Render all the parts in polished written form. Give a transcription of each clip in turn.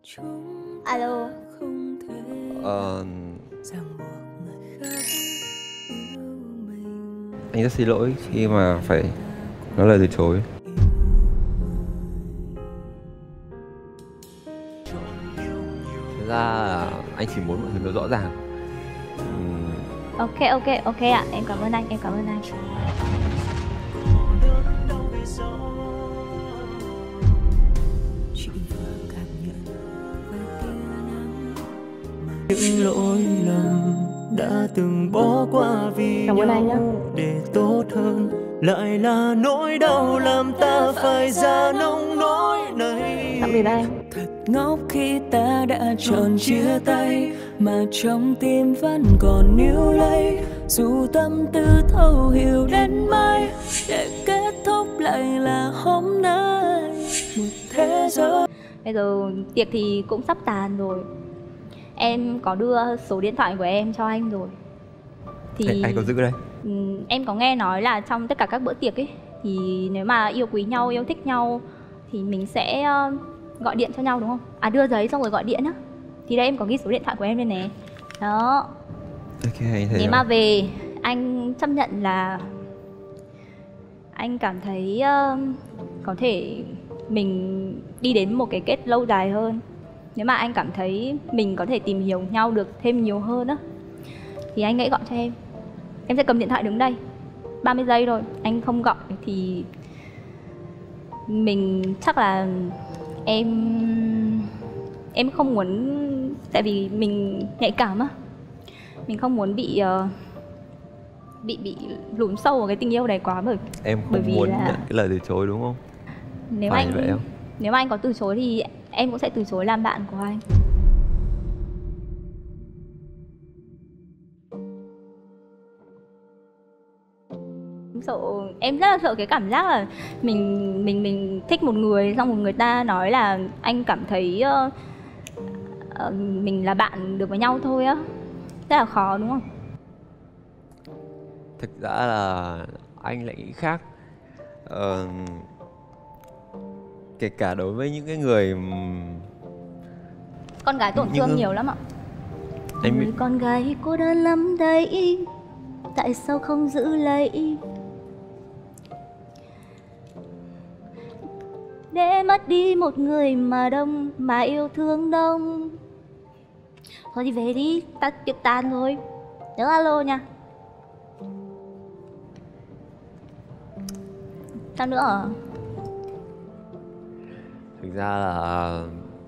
Alo. Anh rất xin lỗi khi mà phải nói lời từ chối. Thật ra là anh chỉ muốn mọi thứ nó rõ ràng. Ok ạ, em cảm ơn anh. Những lỗi lầm đã từng bỏ qua vì nhau để tốt hơn, lại là nỗi đau làm ta phải ra nông nỗi này. Tạm biệt anh. Thật ngốc khi ta đã chọn chia tay, mà trong tim vẫn còn níu lấy, dù tâm tư thấu hiểu đến mai, để kết thúc lại là hôm nay một thế giới. Bây giờ tiệc thì cũng sắp tàn rồi. Em có đưa số điện thoại của em cho anh rồi. Thì anh có giữ đây. em có nghe nói là trong tất cả các bữa tiệc ấy, thì nếu mà yêu quý nhau, yêu thích nhau thì mình sẽ gọi điện cho nhau đúng không? À, đưa giấy xong rồi gọi điện á. Thì đây em có ghi số điện thoại của em đây nè. Đó. Ok, anh thấy Nếu mà về anh chấp nhận là anh cảm thấy có thể mình đi đến một cái kết lâu dài hơn. Nếu mà anh cảm thấy mình có thể tìm hiểu nhau được thêm nhiều hơn á, thì anh hãy gọi cho em. Em sẽ cầm điện thoại đứng đây 30 giây thôi. Anh không gọi thì mình chắc là em không muốn, tại vì mình nhạy cảm á, mình không muốn bị lún sâu vào cái tình yêu này quá. em bởi không vì muốn là nhận cái lời từ chối đúng không? Nếu Phải vậy không? Nếu mà anh có từ chối thì em cũng sẽ từ chối làm bạn của anh. Em rất là sợ cái cảm giác là mình thích một người, xong một người ta nói là anh cảm thấy mình là bạn được với nhau thôi á. Rất là khó đúng không? Thực ra là anh lại nghĩ khác. Kể cả đối với những cái người con gái tổn thương nhiều lắm ạ. Anh Người con gái cô đơn lắm đấy, tại sao không giữ lấy, để mất đi một người mà đông, mà yêu thương đông. Thôi thì về đi, ta tiệc tàn rồi. Nhớ alo nha. Sao nữa hả? Thực ra là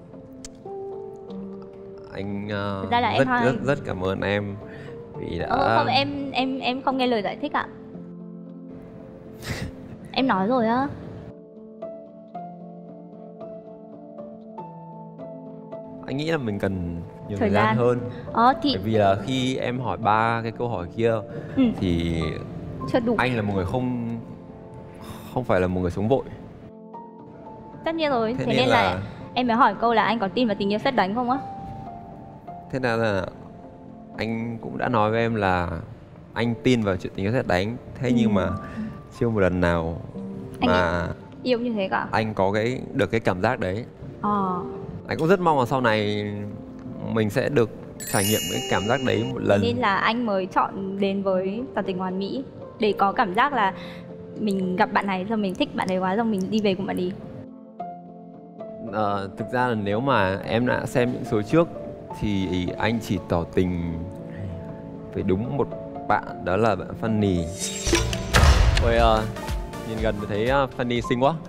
anh Thực ra là em rất cảm ơn em vì đã không, em không nghe lời giải thích ạ. Em nói rồi á. Anh nghĩ là mình cần nhiều Thời thời gian gian hơn. Thì Bởi vì là khi em hỏi 3 cái câu hỏi kia thì chưa đủ. anh là một người không phải là một người sống vội. Tất nhiên rồi, thế nên là em mới hỏi câu là anh có tin vào tình yêu sét đánh không á? Thế nên là anh cũng đã nói với em là anh tin vào chuyện tình yêu sét đánh. Thế nhưng mà chưa một lần nào mà yêu như thế cả. Anh có được cái cảm giác đấy. Anh cũng rất mong là sau này mình sẽ được trải nghiệm cái cảm giác đấy một lần. Nên là anh mới chọn đến với Tỏ Tình Hoàn Mỹ, để có cảm giác là mình gặp bạn này xong mình thích bạn ấy quá, xong mình đi về cùng bạn ấy. Thực ra là nếu mà em đã xem những số trước thì anh chỉ tỏ tình với đúng một bạn, đó là bạn Fanny. Ôi, nhìn gần thấy Fanny xinh quá.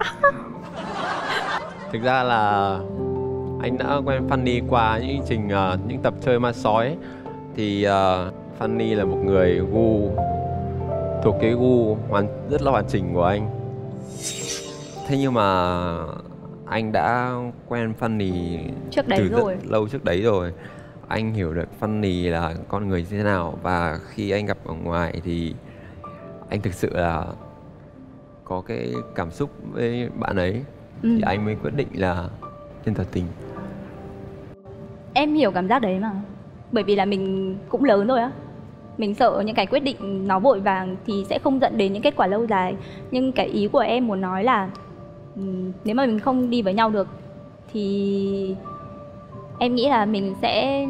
Thực ra là anh đã quen Fanny qua những trình những tập chơi ma sói. Thì Fanny là một người thuộc cái gu rất là hoàn chỉnh của anh. Thế nhưng mà anh đã quen Fanny từ rất lâu trước đấy rồi. Anh hiểu được Fanny là con người như thế nào. Và khi anh gặp ở ngoài thì anh thực sự là có cái cảm xúc với bạn ấy. Thì anh mới quyết định là nên tỏ tình. Em hiểu cảm giác đấy mà. Bởi vì là mình cũng lớn rồi á. Mình sợ những cái quyết định nó vội vàng thì sẽ không dẫn đến những kết quả lâu dài. Nhưng cái ý của em muốn nói là nếu mà mình không đi với nhau được thì Em nghĩ là mình sẽ...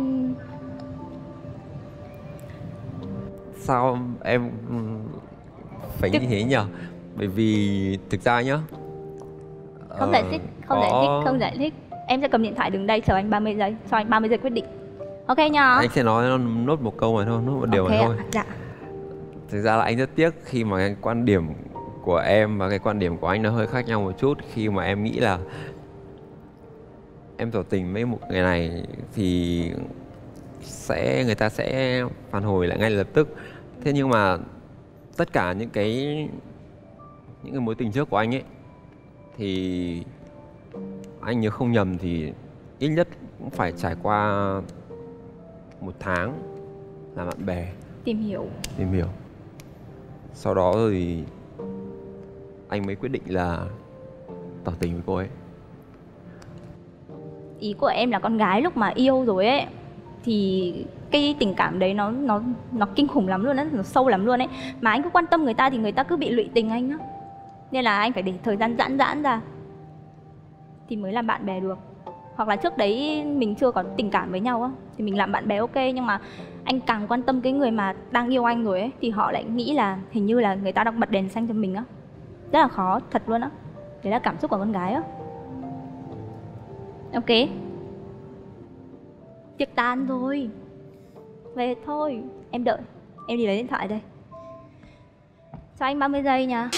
Sao em phải như thế nhỉ? Bởi vì thực ra nhá, Không giải thích, không giải thích. Em sẽ cầm điện thoại đứng đây chờ anh 30 giây, cho anh 30 giây quyết định. Ok nhá. Anh sẽ nói nốt một câu này thôi, nốt một điều này thôi. Dạ. Thực ra là anh rất tiếc khi mà cái quan điểm của em và cái quan điểm của anh nó hơi khác nhau một chút. Khi mà em nghĩ là em tỏ tình với một người này thì người ta sẽ phản hồi lại ngay lập tức. Thế nhưng mà tất cả những cái mối tình trước của anh ấy thì anh nhớ không nhầm thì ít nhất cũng phải trải qua 1 tháng là bạn bè Tìm hiểu. Sau đó rồi anh mới quyết định là tỏ tình với cô ấy. Ý của em là con gái lúc mà yêu rồi ấy thì cái tình cảm đấy nó kinh khủng lắm luôn á, nó sâu lắm luôn ấy. Mà anh cứ quan tâm người ta thì người ta cứ bị lụy tình anh á. Nên là anh phải để thời gian giãn ra thì mới làm bạn bè được. Hoặc là trước đấy mình chưa có tình cảm với nhau á thì mình làm bạn bè ok, nhưng mà anh càng quan tâm cái người mà đang yêu anh rồi ấy thì họ lại nghĩ là hình như là người ta đang bật đèn xanh cho mình á. Rất là khó, thật luôn á. Đấy là cảm xúc của con gái á. Ok. Tiệc tan rồi, về thôi. Em đợi, em đi lấy điện thoại đây. Cho anh 30 giây nha.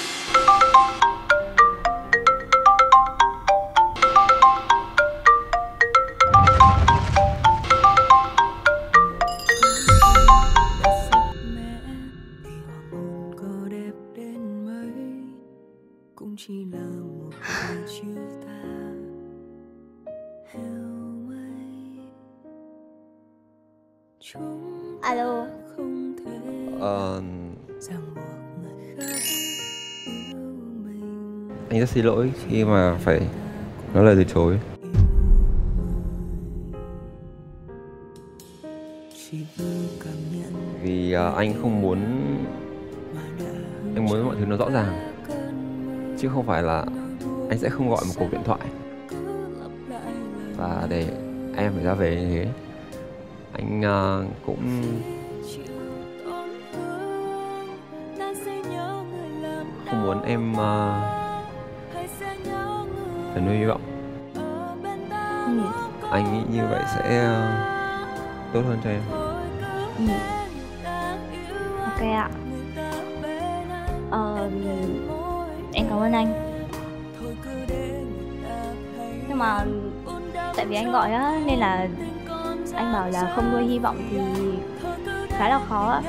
Cũng chỉ là một lời chia ta heo mây. Chúng ta Alo. không thể ràng buộc người khác yêu mình. Anh rất xin lỗi khi mà phải nói lời từ chối. Vì anh không muốn, anh muốn mọi thứ nó rõ ràng, chứ không phải là anh sẽ không gọi một cuộc điện thoại và để em phải ra về như thế. Anh cũng không muốn em phải nuôi hy vọng. Anh nghĩ như vậy sẽ tốt hơn cho em. Ok ạ. Em cảm ơn anh. Nhưng mà tại vì anh gọi á nên là anh bảo là không nuôi hy vọng thì khá là khó á.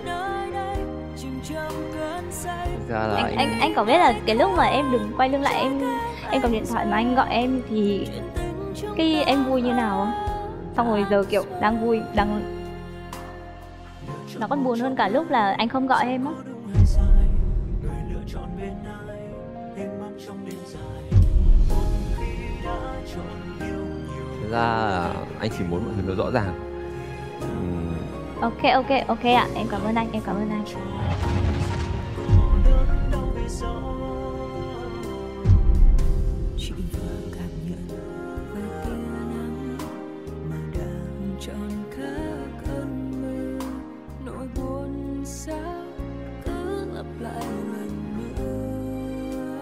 Thực ra là anh có biết là cái lúc mà em đừng quay lưng lại em cầm điện thoại mà anh gọi em thì cái em vui như nào không? Xong rồi giờ kiểu đang vui, nó còn buồn hơn cả lúc là anh không gọi em á. Thực ra là anh chỉ muốn mọi thứ nó rõ ràng. Ok ạ, em cảm ơn anh. Chị vừa cảm nhận với tia nắng mà đang tròn các cơn mưa, nỗi buồn xa cứ lặp lại lần nữa.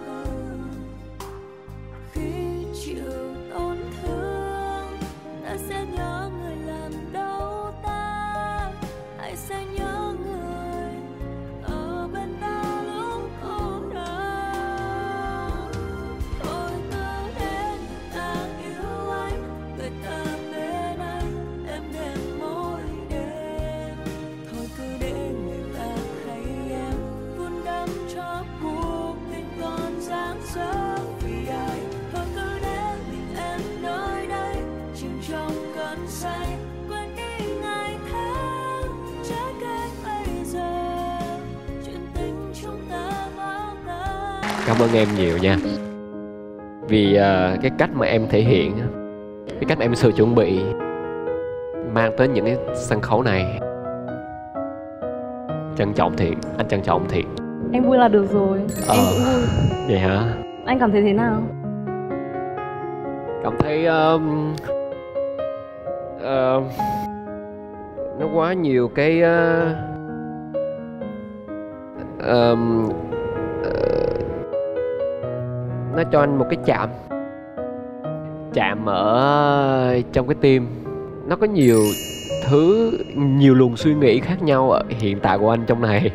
Khi chịu tổn thương ta sẽ nhớ người làm đau ta, hãy sẽ nhớ người ở bên ta lúc cô đơn. Thôi cứ để người ta yêu anh, người ta bên anh em đêm mỗi đêm. Thôi cứ để người ta thấy em vun đắp cho cuộc tình còn dang dở vì ai. Thôi cứ để mình em nơi đây chìm trong cơn say, quên đi ngày tháng trái cây bây giờ, chuyện tình chúng ta bao la. Cảm ơn em nhiều nha. Vì cái cách mà em thể hiện, cái cách em sự chuẩn bị mang tới những cái sân khấu này, trân trọng thiệt, anh trân trọng thiệt. Em vui là được rồi. Em cũng vui. Vậy hả? Anh cảm thấy thế nào? Cảm thấy Nó quá nhiều cái nó cho anh một cái chạm ở trong cái tim. Nó có nhiều thứ, nhiều luồng suy nghĩ khác nhau ở hiện tại của anh trong này.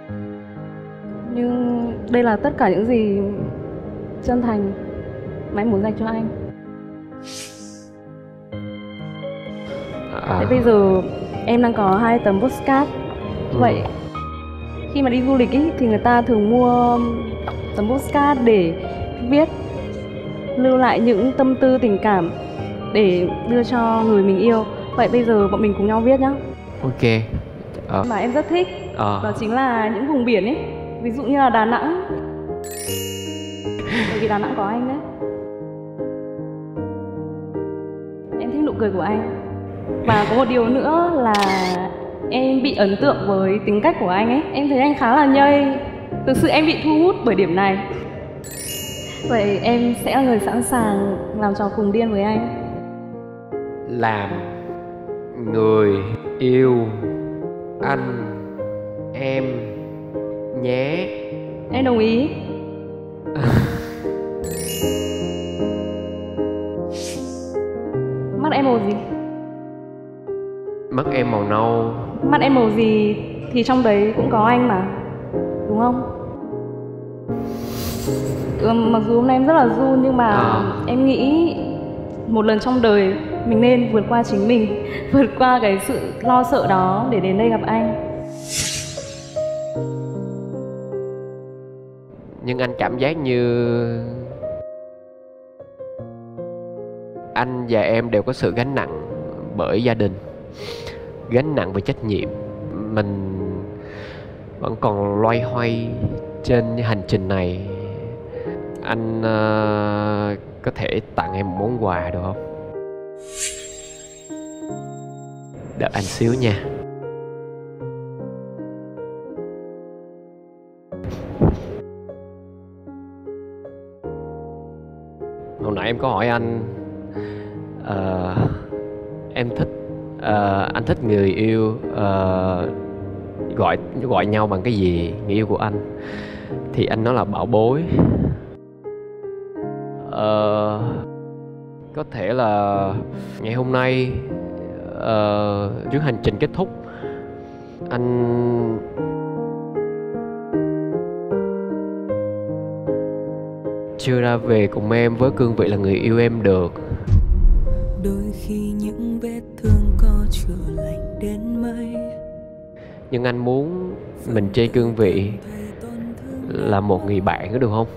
Nhưng đây là tất cả những gì chân thành mà em muốn dành cho anh. Thế bây giờ em đang có 2 tấm postcard. Vậy khi mà đi du lịch ý, thì người ta thường mua tấm postcard để viết, lưu lại những tâm tư tình cảm để đưa cho người mình yêu. Vậy bây giờ bọn mình cùng nhau viết nhá. Ok. Mà em rất thích đó chính là những vùng biển ấy. Ví dụ như là Đà Nẵng. Bởi vì Đà Nẵng có anh đấy. Em thích nụ cười của anh. Và có một điều nữa là em bị ấn tượng với tính cách của anh ấy. Em thấy anh khá là nhây. Thực sự em bị thu hút bởi điểm này. Vậy em sẽ là người sẵn sàng làm trò khùng điên với anh. Làm người yêu anh em nhé. Em đồng ý. Mắt em màu gì? Mắt em màu nâu. Mắt em màu gì thì trong đấy cũng có anh mà, đúng không? Mặc dù hôm nay em rất là run nhưng mà em nghĩ một lần trong đời mình nên vượt qua chính mình, vượt qua cái sự lo sợ đó để đến đây gặp anh. Nhưng anh cảm giác như anh và em đều có sự gánh nặng bởi gia đình, gánh nặng về trách nhiệm. Mình vẫn còn loay hoay trên hành trình này. Anh có thể tặng em một món quà được không? Đợi anh xíu nha. Hồi nãy em có hỏi anh em thích anh thích người yêu gọi nhau bằng cái gì, người yêu của anh? Thì anh nói là bảo bối. Có thể là ngày hôm nay trước hành trình kết thúc, anh chưa ra về cùng em với cương vị là người yêu em được. Đôi khi những vết thương có chữa lành đến mấy, nhưng anh muốn mình trên cương vị là một người bạn, có được không?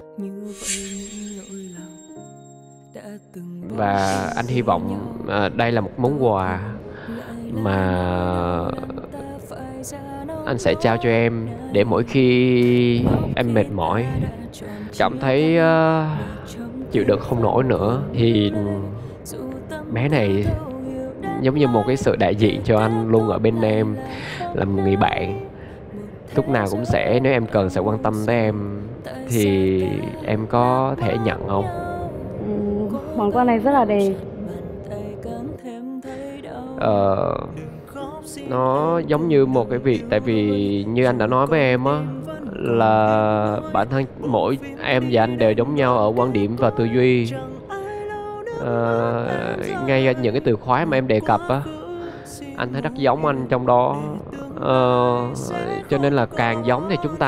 Và anh hy vọng đây là một món quà mà anh sẽ trao cho em, để mỗi khi em mệt mỏi, cảm thấy chịu đựng không nổi nữa, thì bé này giống như một cái sự đại diện cho anh, luôn ở bên em, là một người bạn. Lúc nào cũng sẽ, nếu em cần sẽ quan tâm tới em, thì em có thể nhận không? Món quà này rất là đẹp. Nó giống như một cái việc, tại vì như anh đã nói với em á, là bản thân mỗi em và anh đều giống nhau ở quan điểm và tư duy. Ngay những cái từ khóa mà em đề cập á, anh thấy rất giống anh trong đó. Cho nên là càng giống thì chúng ta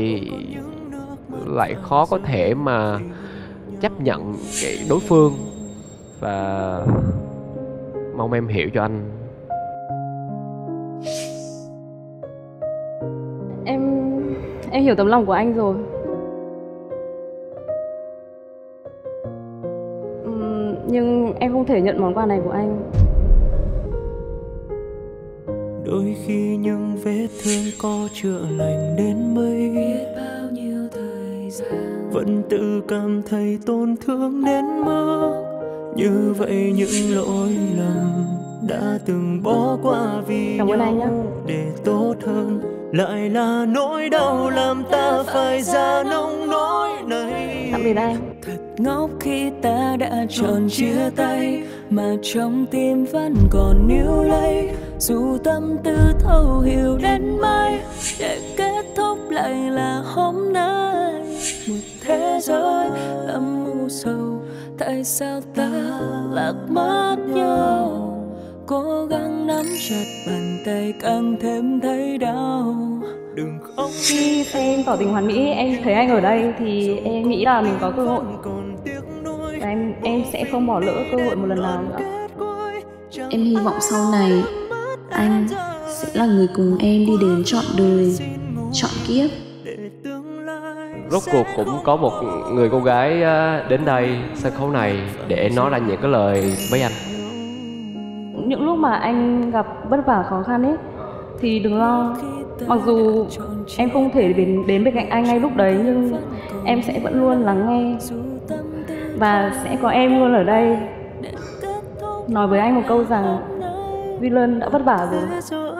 lại khó có thể mà chấp nhận cái đối phương. Và mong em hiểu cho anh. Em hiểu tấm lòng của anh rồi. Nhưng em không thể nhận món quà này của anh. Đôi khi những vết thương có chữa lành đến mấy, biết bao nhiêu thời gian vẫn tự cảm thấy tổn thương đến mức như vậy. Những lỗi lầm đã từng bỏ qua vì nhau để tốt hơn, lại là nỗi đau làm ta phải ra nông nỗi này. Tạm biệt anh. ngốc khi ta đã chọn chia tay, mà trong tim vẫn còn níu lấy. Dù tâm tư thấu hiểu đến mai, để kết thúc lại là hôm nay. Một thế giới âm u sầu, tại sao ta lạc mất nhau? Cố gắng nắm chặt bàn tay càng thêm thấy đau. Đừng khóc. Khi em tỏ tình hoàn mỹ, em thấy anh ở đây thì em nghĩ là mình có cơ hội. Và em sẽ không bỏ lỡ cơ hội một lần nào nữa. Em hy vọng sau này anh sẽ là người cùng em đi đến trọn đời, trọn kiếp. Rốt cuộc cũng có một người cô gái đến đây sân khấu này để nói ra những cái lời với anh. Những lúc mà anh gặp vất vả khó khăn ấy thì đừng lo. Mặc dù em không thể đến bên cạnh anh ngay lúc đấy, nhưng em sẽ vẫn luôn lắng nghe. Và sẽ có em luôn ở đây nói với anh một câu rằng Villain đã vất vả rồi.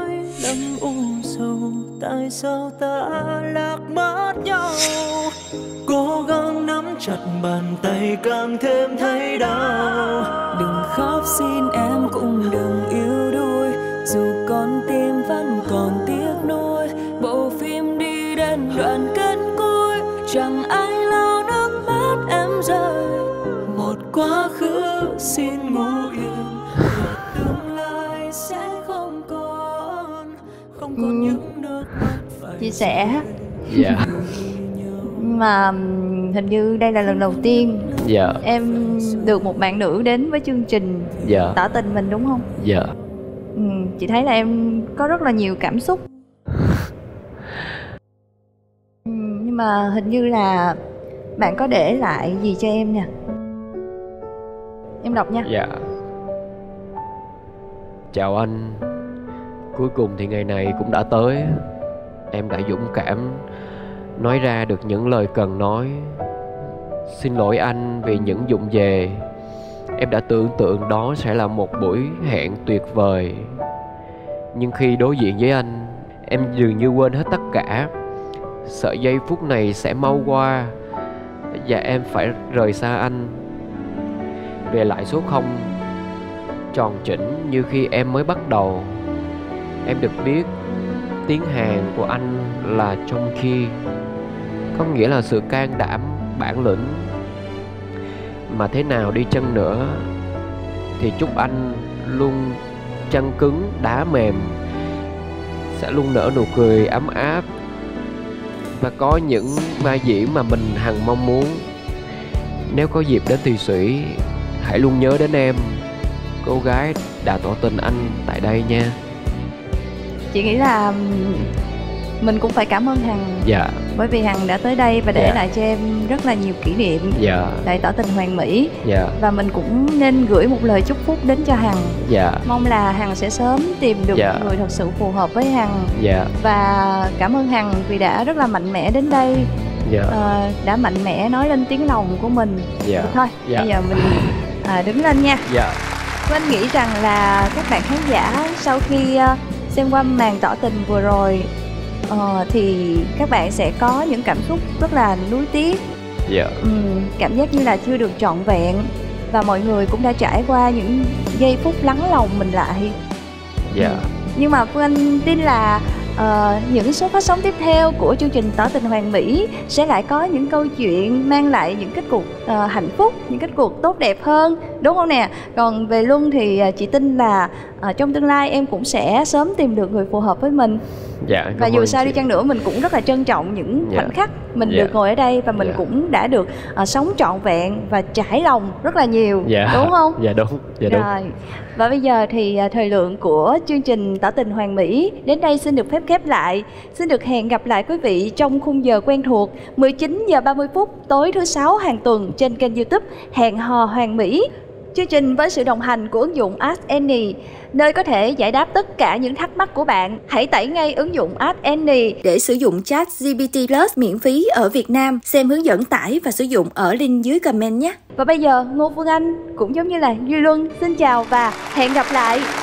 Tại sao ta lạc mất nhau? Cố gắng nắm chặt bàn tay càng thêm thấy đau. Đừng khóc xin em cũng đừng yếu đuối, dù con tim vẫn còn tiếc nuối. Bộ phim đi đến đoạn kết cuối, chẳng ai lau nước mắt em rơi. Một quá khứ xin ngủ yên, tương lai sẽ không còn những nước mắt phải chia sẻ. Dạ. Nhưng mà hình như đây là lần đầu tiên Dạ. em được một bạn nữ đến với chương trình Dạ. tỏ tình mình, đúng không? Dạ. Chị thấy là em có rất là nhiều cảm xúc. Nhưng mà hình như là bạn có để lại gì cho em nha. Em đọc nha. Dạ. Chào anh. Cuối cùng thì ngày này cũng đã tới. Em đã dũng cảm nói ra được những lời cần nói. Xin lỗi anh vì những vụng về. Em đã tưởng tượng đó sẽ là một buổi hẹn tuyệt vời, nhưng khi đối diện với anh, em dường như quên hết tất cả. Sợ giây phút này sẽ mau qua và em phải rời xa anh, về lại số 0 tròn chỉnh như khi em mới bắt đầu. Em được biết tiếng Hàn của anh là trong khi, có nghĩa là sự can đảm, bản lĩnh. Mà thế nào đi chăng nữa thì chúc anh luôn chân cứng đá mềm, sẽ luôn nở nụ cười ấm áp và có những ma dĩ mà mình hằng mong muốn. Nếu có dịp đến Thụy Sĩ, hãy luôn nhớ đến em, cô gái đã tỏ tình anh tại đây nha. Chị nghĩ là mình cũng phải cảm ơn Hằng. Dạ. Bởi vì Hằng đã tới đây và để lại cho em rất là nhiều kỷ niệm. Dạ. Tại tỏ tình hoàn mỹ. Dạ. Và mình cũng nên gửi một lời chúc phúc đến cho Hằng. Dạ. Mong là Hằng sẽ sớm tìm được một người thật sự phù hợp với Hằng. Dạ. Và cảm ơn Hằng vì đã rất là mạnh mẽ đến đây. Dạ. Đã mạnh mẽ nói lên tiếng lòng của mình. Dạ. Thôi, bây giờ mình đứng lên nha. Dạ. Anh nghĩ rằng là các bạn khán giả sau khi xem qua màn tỏ tình vừa rồi thì các bạn sẽ có những cảm xúc rất là nuối tiếc. Dạ. Cảm giác như là chưa được trọn vẹn. Và mọi người cũng đã trải qua những giây phút lắng lòng mình lại. Dạ. Nhưng mà Phương Anh tin là những số phát sóng tiếp theo của chương trình Tỏ tình hoàn mỹ sẽ lại có những câu chuyện mang lại những kết cục hạnh phúc, những kết cục tốt đẹp hơn, đúng không nè? Còn về Luân thì chị tin là trong tương lai em cũng sẽ sớm tìm được người phù hợp với mình. Dạ. Và dù sao đi chăng nữa mình cũng rất là trân trọng những khoảnh khắc mình được ngồi ở đây và mình cũng đã được sống trọn vẹn và trải lòng rất là nhiều, đúng không? Dạ đúng. Dạ đúng. Rồi. Và bây giờ thì thời lượng của chương trình Tỏ tình hoàn mỹ đến đây xin được phép khép lại. Xin được hẹn gặp lại quý vị trong khung giờ quen thuộc 19 giờ 30 phút tối thứ 6 hàng tuần trên kênh YouTube Hẹn hò hoàn mỹ. Chương trình với sự đồng hành của ứng dụng Ask Any, nơi có thể giải đáp tất cả những thắc mắc của bạn. Hãy tải ngay ứng dụng Ask Any để sử dụng chat GPT Plus miễn phí ở Việt Nam. Xem hướng dẫn tải và sử dụng ở link dưới comment nhé. Và bây giờ Ngô Phương Anh cũng giống như là Duy Luân xin chào và hẹn gặp lại.